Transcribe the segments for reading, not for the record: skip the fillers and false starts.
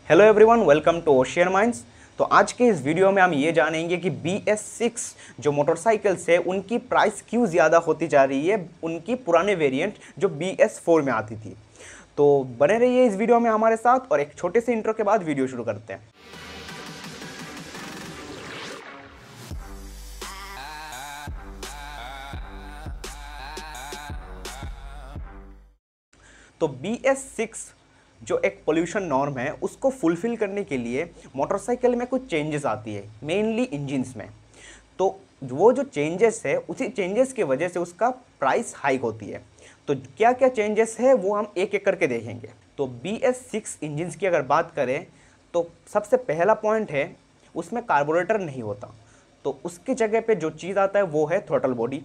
Hello everyone, welcome to ocean minds. तो आज के इस वीडियो में हम ये जानेंगे कि BS6 जो मोटरसाइकिल्स है उनकी प्राइस क्यों ज़्यादा होती जा रही है उनकी पुराने वेरिएंट जो BS4 में आती थी। तो बने रहिए इस वीडियो में हमारे साथ और एक छोटे से इंट्रो के बाद वीडियो शुरू करते हैं। तो BS6 जो एक पोल्यूशन नॉर्म है उसको फुलफिल करने के लिए मोटरसाइकिल में कुछ चेंजेस आती है, मेनली इंजन्स में। तो वो जो चेंजेस है उसी चेंजेस की वजह से उसका प्राइस हाइक होती है। तो क्या क्या चेंजेस है वो हम एक एक करके देखेंगे। तो BS6 इंजन्स की अगर बात करें तो सबसे पहला पॉइंट है उसमें कार्बोरेटर नहीं होता। तो उसकी जगह पे जो चीज़ आता है वो है थ्रॉटल बॉडी।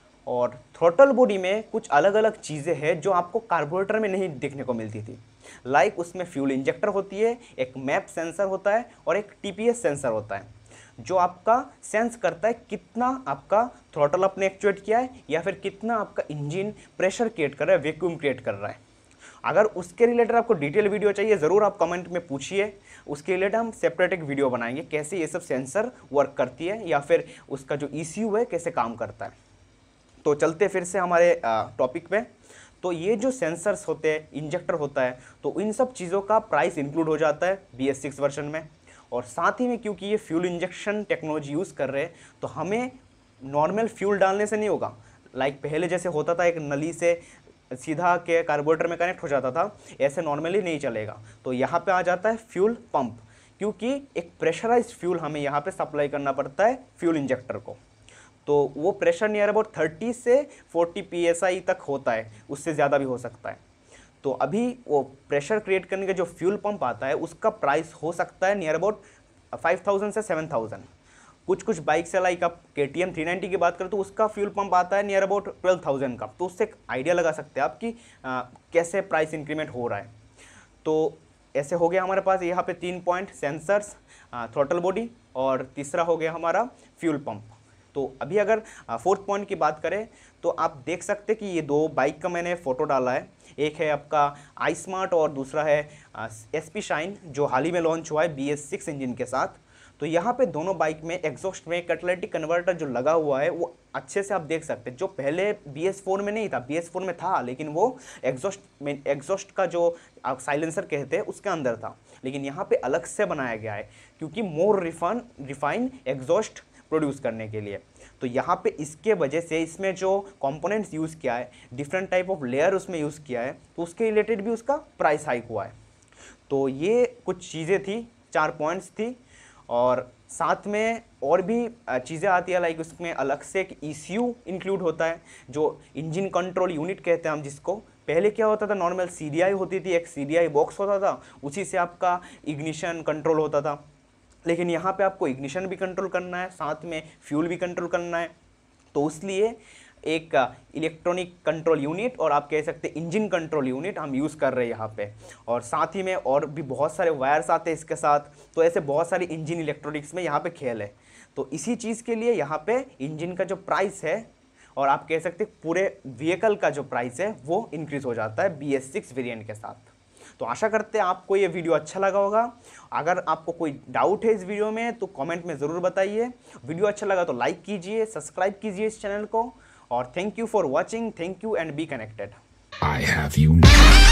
और थ्रॉटल बॉडी में कुछ अलग अलग चीज़ें हैं जो आपको कार्बोरेटर में नहीं देखने को मिलती थी। लाइक उसमें फ्यूल इंजेक्टर होती है, एक मैप सेंसर होता है और एक TPS सेंसर होता है जो आपका सेंस करता है कितना आपका थ्रॉटल आपने एक्चुएट किया है या फिर कितना आपका इंजन प्रेशर क्रिएट कर रहा है, वैक्यूम क्रिएट कर रहा है। अगर उसके रिलेटेड आपको डिटेल वीडियो चाहिए ज़रूर आप कमेंट में पूछिए, उसके रिलेटेड हम सेपरेट एक वीडियो बनाएंगे कैसे ये सब सेंसर वर्क करती है या फिर उसका जो ECU है कैसे काम करता है। तो चलते फिर से हमारे टॉपिक पे। तो ये जो सेंसर्स होते हैं, इंजेक्टर होता है, तो इन सब चीज़ों का प्राइस इंक्लूड हो जाता है BS6 वर्जन में। और साथ ही में क्योंकि ये फ्यूल इंजेक्शन टेक्नोलॉजी यूज़ कर रहे हैं तो हमें नॉर्मल फ्यूल डालने से नहीं होगा। लाइक पहले जैसे होता था एक नली से सीधा के कार्बोरेटर में कनेक्ट हो जाता था, ऐसे नॉर्मली नहीं चलेगा। तो यहाँ पे आ जाता है फ्यूल पंप, क्योंकि एक प्रेशराइज्ड फ्यूल हमें यहाँ पे सप्लाई करना पड़ता है फ्यूल इंजेक्टर को। तो वो प्रेशर नियर अबाउट 30 से 40 PSI तक होता है, उससे ज़्यादा भी हो सकता है। तो अभी वो प्रेशर क्रिएट करने का जो फ्यूल पंप आता है उसका प्राइस हो सकता है नियर अबाउट 5000 से 7000। कुछ बाइक से लाइक आप KTM 390 की बात करें तो उसका फ्यूल पंप आता है नियर अबाउट 12000 का। तो उससे एक आइडिया लगा सकते हैं आप कि कैसे प्राइस इंक्रीमेंट हो रहा है। तो ऐसे हो गया हमारे पास यहाँ पे 3 पॉइंट, सेंसर्स, थ्रॉटल बॉडी और तीसरा हो गया हमारा फ्यूल पंप। तो अभी अगर फोर्थ पॉइंट की बात करें तो आप देख सकते हैं कि ये दो बाइक का मैंने फ़ोटो डाला है। एक है आपका iSmart और दूसरा है SP Shine जो हाल ही में लॉन्च हुआ है BS6 इंजन के साथ। तो यहाँ पे दोनों बाइक में एग्जॉस्ट में कैटालिटिक कन्वर्टर जो लगा हुआ है वो अच्छे से आप देख सकते हैं। जो पहले BS4 में नहीं था, BS4 में था लेकिन वो एग्जॉस्ट का जो आप साइलेंसर कहते हैं उसके अंदर था, लेकिन यहाँ पे अलग से बनाया गया है क्योंकि मोर रिफाइन एग्जॉस्ट प्रोड्यूस करने के लिए। तो यहाँ पे इसके वजह से इसमें जो कंपोनेंट्स यूज़ किया है, डिफरेंट टाइप ऑफ लेयर उसमें यूज़ किया है, तो उसके रिलेटेड भी उसका प्राइस हाइक हुआ है। तो ये कुछ चीज़ें थी, 4 पॉइंट्स थी। और साथ में और भी चीज़ें आती है, लाइक उसमें अलग से एक ECU इंक्लूड होता है जो इंजन कंट्रोल यूनिट कहते हैं हम जिसको। पहले क्या होता था, नॉर्मल CDI होती थी, एक CDI बॉक्स होता था, उसी से आपका इग्निशन कंट्रोल होता था। लेकिन यहाँ पे आपको इग्निशन भी कंट्रोल करना है, साथ में फ्यूल भी कंट्रोल करना है। तो इसलिए एक इलेक्ट्रॉनिक कंट्रोल यूनिट और आप कह सकते हैं इंजन कंट्रोल यूनिट हम यूज़ कर रहे हैं यहाँ पे। और साथ ही में और भी बहुत सारे वायर्स आते हैं इसके साथ। तो ऐसे बहुत सारी इंजन इलेक्ट्रॉनिक्स में यहाँ पे खेल है। तो इसी चीज़ के लिए यहाँ पे इंजन का जो प्राइस है और आप कह सकते हैं पूरे व्हीकल का जो प्राइस है वो इंक्रीज़ हो जाता है BS6 वेरिएंट के साथ। तो आशा करते हैं आपको ये वीडियो अच्छा लगा होगा। अगर आपको कोई डाउट है इस वीडियो में तो कमेंट में ज़रूर बताइए। वीडियो अच्छा लगा तो लाइक कीजिए, सब्सक्राइब कीजिए इस चैनल को। और thank you for watching, thank you and be connected.